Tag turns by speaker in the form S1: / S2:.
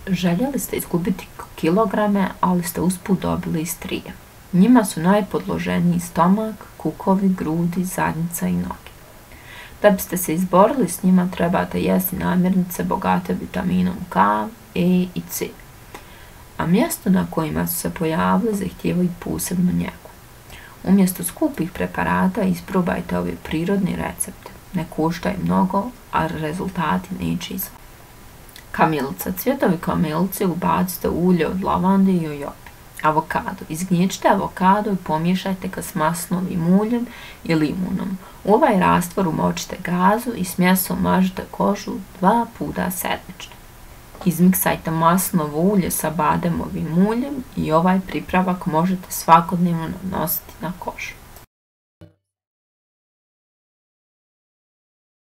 S1: Željeli ste izgubiti kilograme, ali ste usput dobili strije. Njima su najpodloženiji stomak, kukovi, grudi, zadnjica i noge. Da biste se izborili s njima, trebate jesti namirnice bogate vitaminom K, E i C. A mjesto na kojima su se pojavili zahtijevaju posebnu njegu. Umjesto skupih preparata isprobajte ove prirodni recepte. Ne koštaju mnogo, a rezultati neće izvati. Kamilica. Cvjetovi kamilice ubacite u ulje od lavande i jojobe. Avokado. Izgnječite avokado i pomiješajte ga s maslinovim uljem i limunom. U ovaj rastvor umočite gazu i smjesom mažite kožu 2 puta sedmično. Izmiksajte maslinovo ulje sa bademovim uljem i ovaj pripravak možete svakodnevno nanositi na kožu.